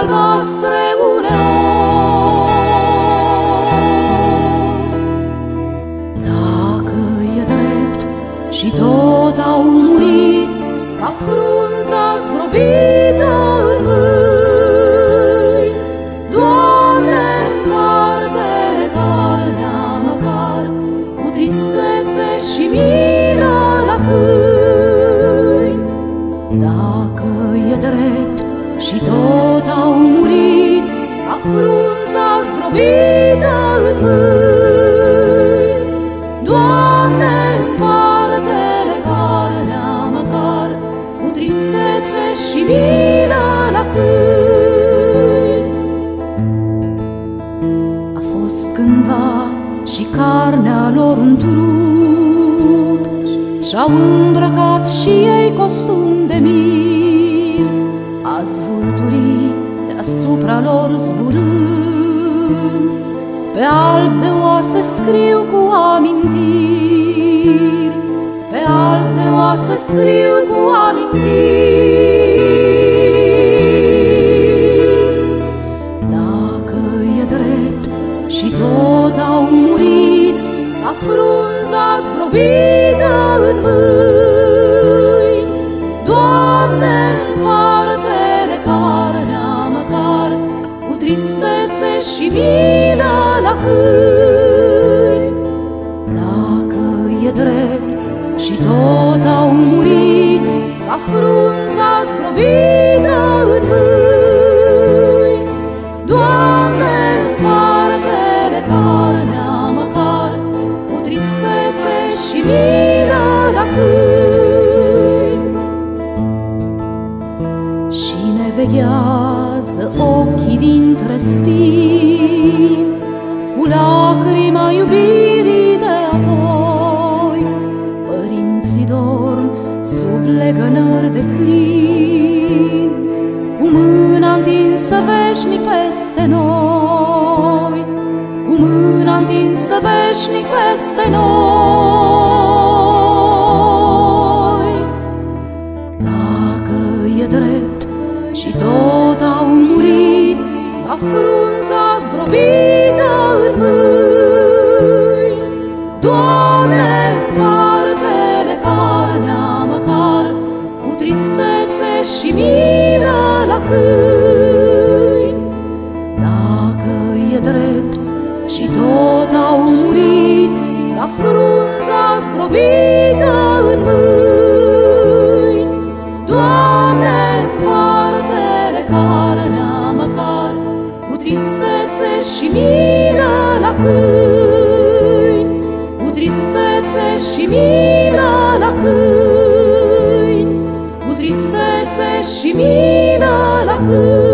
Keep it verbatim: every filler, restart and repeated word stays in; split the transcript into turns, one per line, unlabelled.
albastre uneori. Dacă e drept și tot au murit ca frunza zdrobită în mâini, Doamne, împarte-le carnea măcar cu tristețe și milă la câini. Dacă e drept și tot au murit ca frunza zdrobită în mâini, Doamne, împarte-le carnea măcar cu tristețe și milă la câini. A fost cândva și carnea lor în trup, și-au îmbrăcat și ei costum de mir. Azi vulturii deasupra lor zburând, pe alb de oase scriu cu amintiri, pe alb de oase scriu cu amintiri. Dacă e drept și tot au murit ca frunza zdrobită în mâini, Doamne, împarte-le carnea măcar cu tristețe și milă la câini. Dacă e drept și tot au murit ca frunza zdrobită în mâini, Doamne, împarte-le carnea măcar cu tristețe și milă la câini. Și ne veghează ochii dintre spini, cu lacrima iubirii de apoi. Părinții dorm sub legănări de crin, cu mâna întinsă veșnic peste noi, cu mâna întinsă veșnic peste noi. Dacă e drept și tot au murit ca frunza zdrobită în mâini, Doamne, împarte-le carnea măcar cu tristețe și milă la câini. Dacă e drept și tot au murit ca frunza zdrobită în mâini, Doamne, împarte-le carnea măcar cu tristețe și milă la câini, cu tristețe și milă la câini, cu tristețe și milă la câini.